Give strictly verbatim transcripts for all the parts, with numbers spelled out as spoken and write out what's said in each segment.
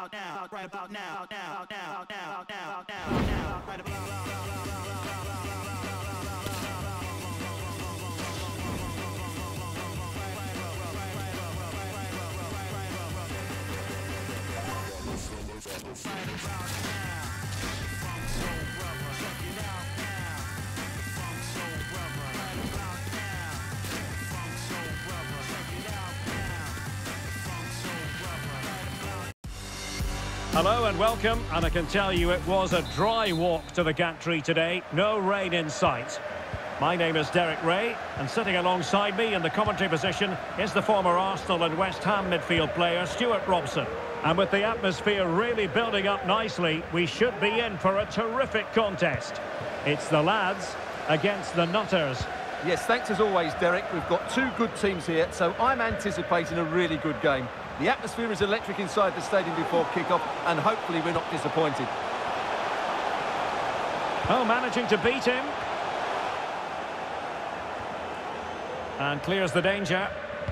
now, right about now, now, now, now, now, now, now, right about now. Hello and welcome, and I can tell you it was a dry walk to the gantry today, no rain in sight. My name is Derek Ray, and sitting alongside me in the commentary position is the former Arsenal and West Ham midfield player Stuart Robson. And with the atmosphere really building up nicely, we should be in for a terrific contest. It's the lads against the Nutters. Yes, thanks as always, Derek. We've got two good teams here, so I'm anticipating a really good game. The atmosphere is electric inside the stadium before kick-off, and hopefully we're not disappointed. Oh, managing to beat him. And clears the danger.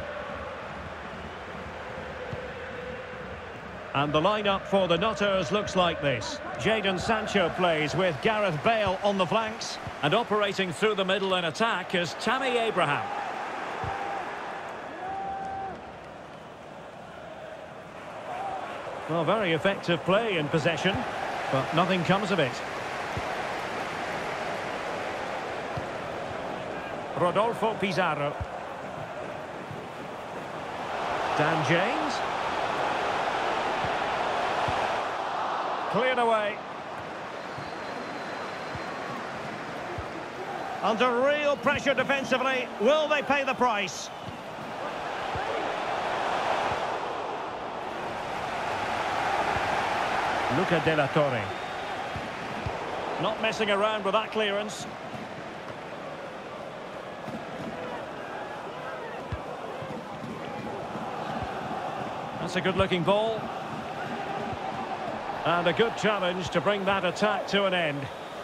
And the lineup for the Nutters looks like this. Jadon Sancho plays with Gareth Bale on the flanks. And operating through the middle in attack is Tammy Abraham. Well, very effective play in possession, but nothing comes of it. Rodolfo Pizarro. Dan James. Cleared away. Under real pressure defensively. Will they pay the price? Luca De La Torre. Not messing around with that clearance. That's a good-looking ball. And a good challenge to bring that attack to an end.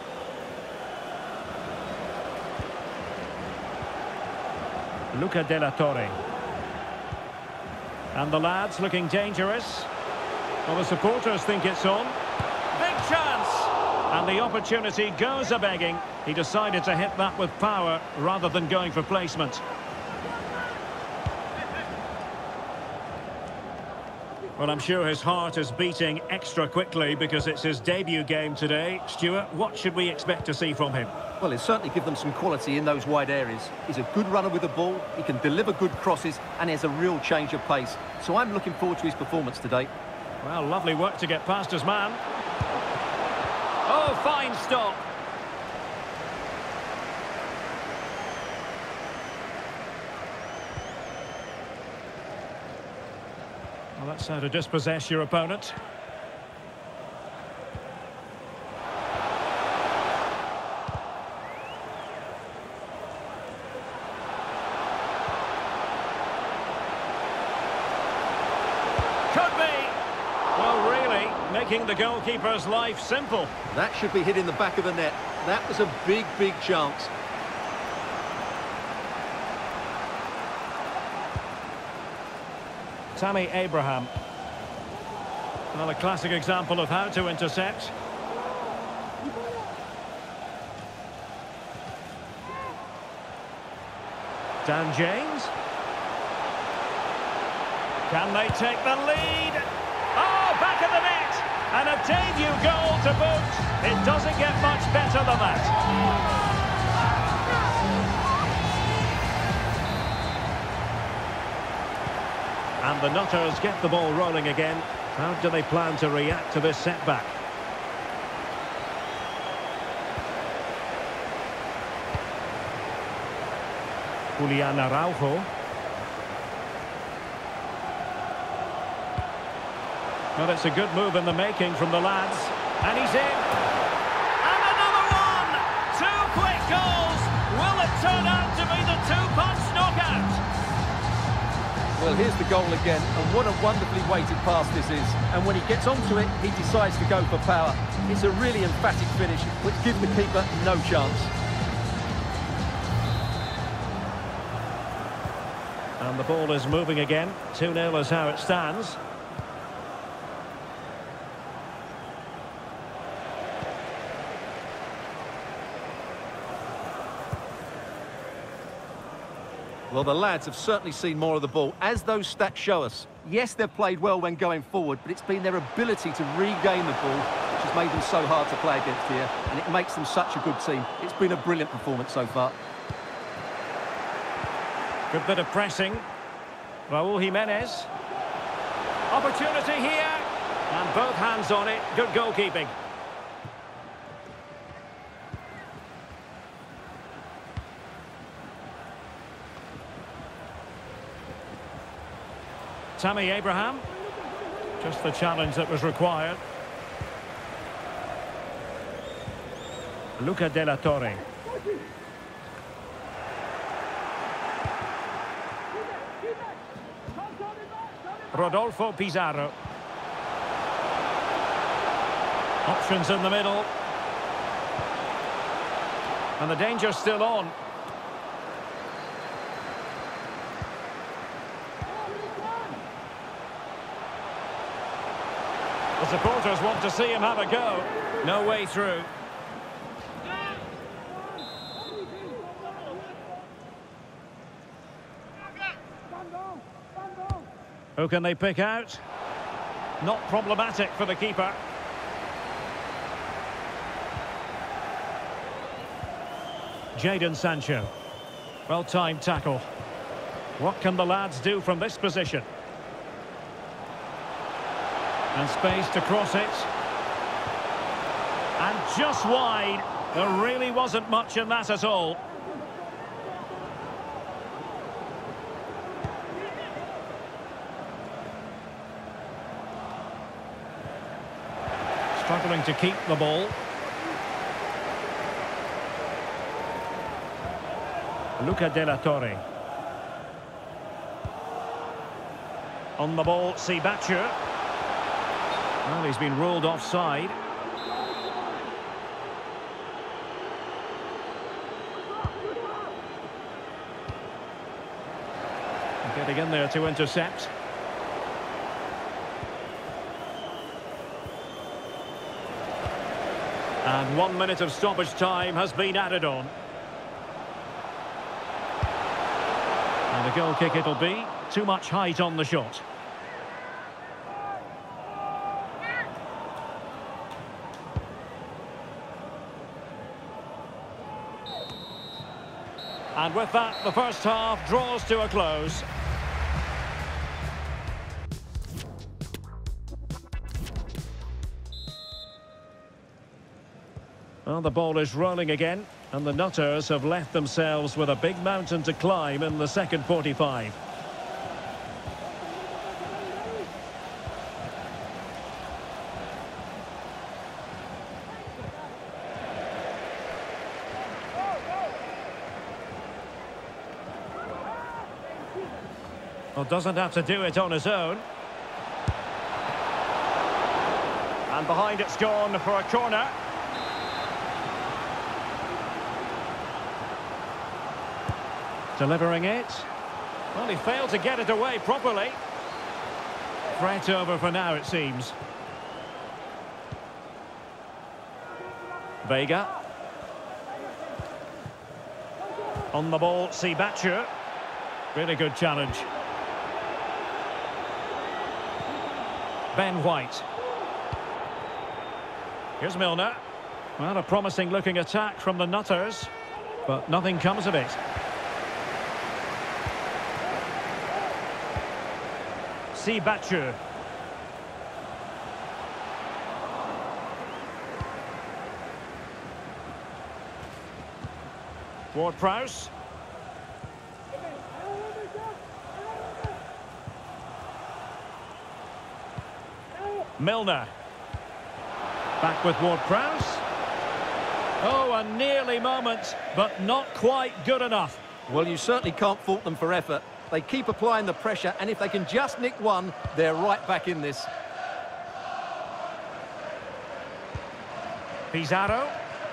Luca De La Torre. And the lads looking dangerous. Well, the supporters think it's on. Big chance! And the opportunity goes a-begging. He decided to hit that with power rather than going for placement. Well, I'm sure his heart is beating extra quickly because it's his debut game today. Stuart, what should we expect to see from him? Well, he'll certainly give them some quality in those wide areas. He's a good runner with the ball, he can deliver good crosses, and he has a real change of pace. So I'm looking forward to his performance today. Well, lovely work to get past his man. Oh, fine stop. Well, that's how to dispossess your opponent. Could be. Well, really, making the goalkeeper's life simple. That should be hit in the back of the net. That was a big, big chance. Tammy Abraham. Well, a classic example of how to intercept. Dan James. Can they take the lead? Oh, back of the net! And a debut goal to boot. It doesn't get much better than that. And the Nutters get the ball rolling again. How do they plan to react to this setback? Julian Araujo. Well, it's a good move in the making from the lads. And he's in. And another one! Two quick goals! Will it turn out to be the two-punch knockout? Well, here's the goal again, and what a wonderfully weighted pass this is. And when he gets onto it, he decides to go for power. It's a really emphatic finish, which gives the keeper no chance. And the ball is moving again. two nil is how it stands. Well, the lads have certainly seen more of the ball, as those stats show us. Yes, they've played well when going forward, but it's been their ability to regain the ball which has made them so hard to play against here, and it makes them such a good team. It's been a brilliant performance so far. Good bit of pressing. Raúl Jiménez. Opportunity here. And both hands on it. Good goalkeeping. Tammy Abraham. Just the challenge that was required. Luca de la Torre. Rodolfo Pizarro. Options in the middle. And the danger's still on. The supporters want to see him have a go. No way through. Who can they pick out? Not problematic for the keeper. Jadon Sancho. Well-timed tackle. What can the lads do from this position? And space to cross it. And just wide. There really wasn't much in that at all. Struggling to keep the ball. Luca de la Torre. On the ball, Sibachu. Well, he's been ruled offside. Getting in there to intercept. And one minute of stoppage time has been added on. And a goal kick it'll be. Too much height on the shot. And with that, the first half draws to a close. Well, the ball is rolling again, and the Nutters have left themselves with a big mountain to climb in the second forty-five. Well, doesn't have to do it on his own. And behind it's gone for a corner. Delivering it. Well, he failed to get it away properly. Threat over for now, it seems. Vega. On the ball, Sibachu. Really good challenge. Ben White. Here's Milner. Well, a promising looking attack from the Nutters, but nothing comes of it. Sibachu. Ward-Prowse. Milner. Back with Ward-Prowse. Oh, a nearly moment, but not quite good enough. Well, you certainly can't fault them for effort. They keep applying the pressure, and if they can just nick one, they're right back in this. Pizarro.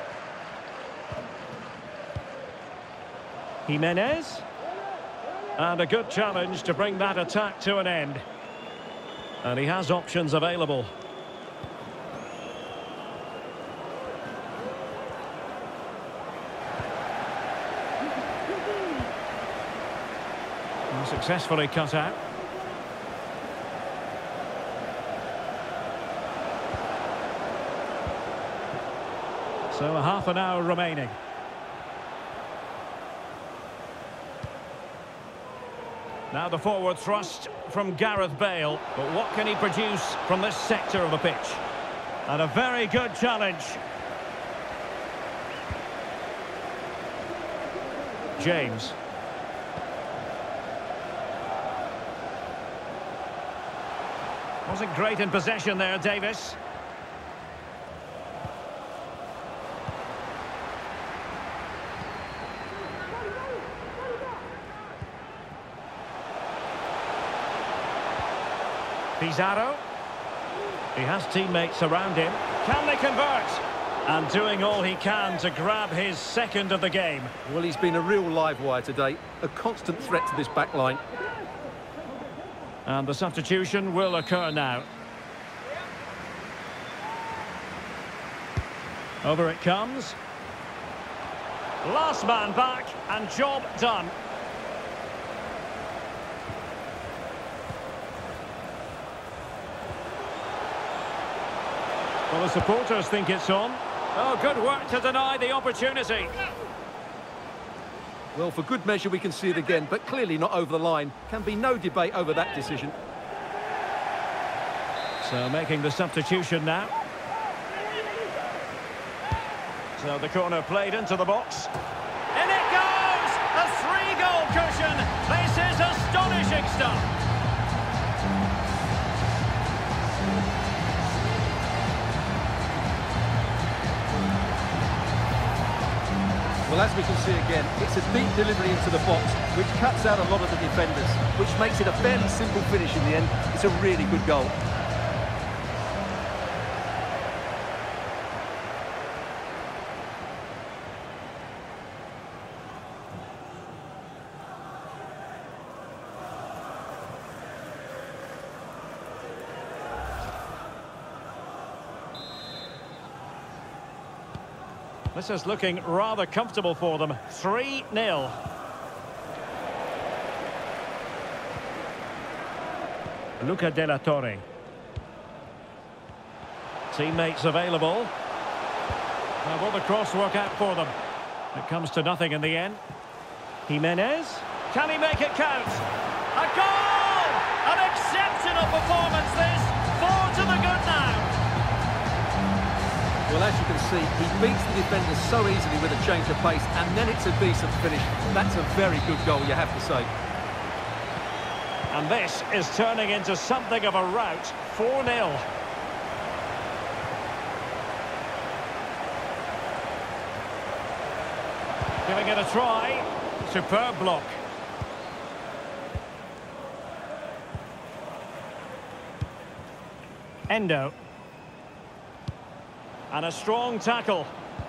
Jimenez. And a good challenge to bring that attack to an end. And he has options available. And successfully cut out. So a half an hour remaining. Now the forward thrust from Gareth Bale. But what can he produce from this sector of the pitch? And a very good challenge. James. Wasn't great in possession there, Davis. Pizarro. He has teammates around him. Can they convert? And doing all he can to grab his second of the game. Well, he's been a real live wire today. A constant threat to this back line. And the substitution will occur now. Over it comes. Last man back and job done. Well, the supporters think it's on. Oh, good work to deny the opportunity. Well, for good measure, we can see it again, but clearly not over the line. Can be no debate over that decision. So making the substitution now. So the corner played into the box. In it goes! A three-goal cushion! This is astonishing stuff! Well, as we can see again, it's a deep delivery into the box, which cuts out a lot of the defenders, which makes it a fairly simple finish in the end. It's a really good goal. This is looking rather comfortable for them. three nil. Luca de la Torre. Teammates available. Now will the cross work out for them? It comes to nothing in the end. Jimenez. Can he make it count? A goal! An exceptional performance this. Four to the good now. Well, as you can see, he beats the defenders so easily with a change of pace, and then it's a decent finish. That's a very good goal, you have to say. And this is turning into something of a rout. four nil. Giving it a try. Superb block. Endo. And a strong tackle.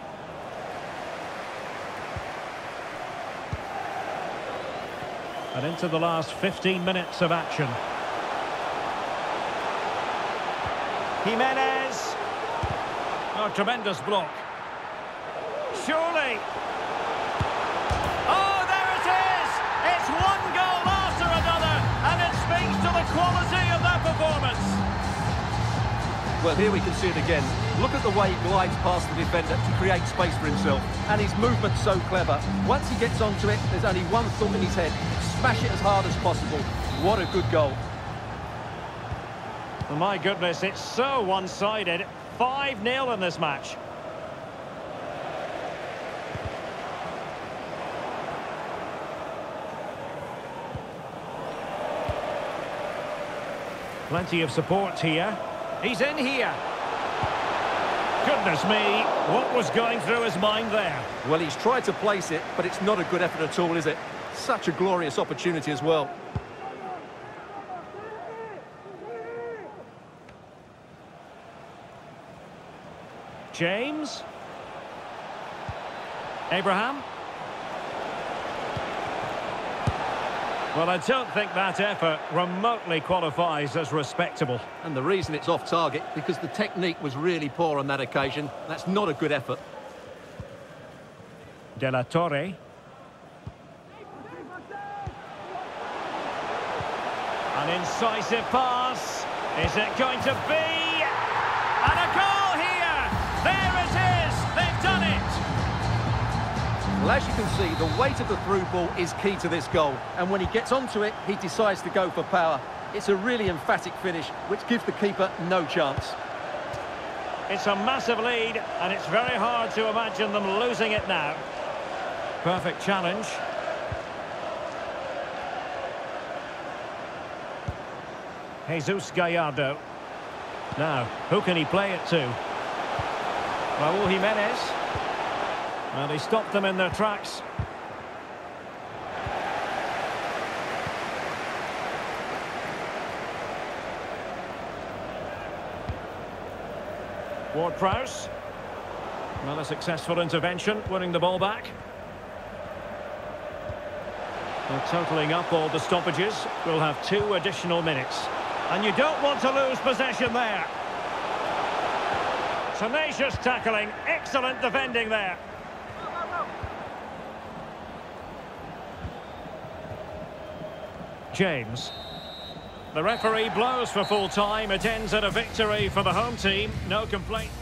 And into the last fifteen minutes of action. Jimenez. Oh, tremendous block. Surely. Oh, there it is! It's one goal after another, and it speaks to the quality of their performance. Well, here we can see it again. Look at the way he glides past the defender to create space for himself. And his movement's so clever. Once he gets onto it, there's only one thought in his head. Smash it as hard as possible. What a good goal. Oh, my goodness, it's so one-sided. five nil in this match. Plenty of support here. He's in here. Goodness me, what was going through his mind there? Well, he's tried to place it, but it's not a good effort at all, is it? Such a glorious opportunity as well. James. Abraham. Well, I don't think that effort remotely qualifies as respectable. And the reason it's off target, because the technique was really poor on that occasion. That's not a good effort. De la Torre. incisive pass. Is it going to be? And a goal here! There it is! They've done it! Well, as you can see, the weight of the through ball is key to this goal. And when he gets onto it, he decides to go for power. It's a really emphatic finish, which gives the keeper no chance. It's a massive lead, and it's very hard to imagine them losing it now. Perfect challenge. Jesus Gallardo. Now, who can he play it to? Raúl Jiménez. Well, he stopped them in their tracks. Ward-Prowse. Well, a successful intervention, winning the ball back. Well, totalling up all the stoppages, we'll have two additional minutes. And you don't want to lose possession there. Tenacious tackling, excellent defending there. James. The referee blows for full time. It ends at a victory for the home team. No complaint.